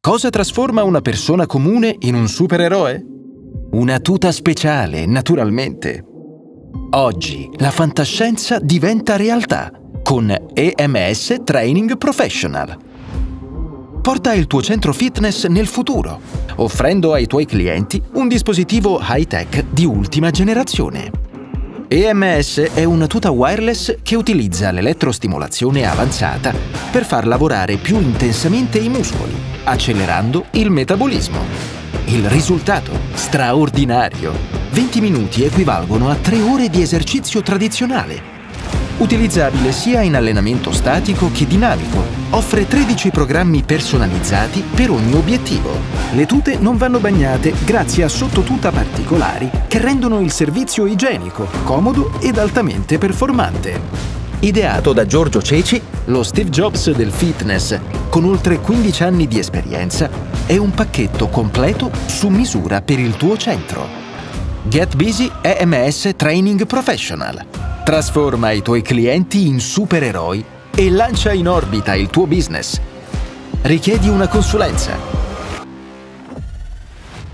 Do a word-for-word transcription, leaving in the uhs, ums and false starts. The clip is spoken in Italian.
Cosa trasforma una persona comune in un supereroe? Una tuta speciale, naturalmente. Oggi la fantascienza diventa realtà con E M S Training Professional. Porta il tuo centro fitness nel futuro, offrendo ai tuoi clienti un dispositivo high-tech di ultima generazione. E M S è una tuta wireless che utilizza l'elettrostimolazione avanzata per far lavorare più intensamente i muscoli, accelerando il metabolismo. Il risultato? Straordinario! venti minuti equivalgono a tre ore di esercizio tradizionale. Utilizzabile sia in allenamento statico che dinamico, offre tredici programmi personalizzati per ogni obiettivo. Le tute non vanno bagnate grazie a sottotuta particolari che rendono il servizio igienico, comodo ed altamente performante. Ideato da Giorgio Ceci, lo Steve Jobs del fitness, con oltre quindici anni di esperienza, è un pacchetto completo su misura per il tuo centro. Get Busy E M S Training Professional. Trasforma i tuoi clienti in supereroi e lancia in orbita il tuo business. Richiedi una consulenza?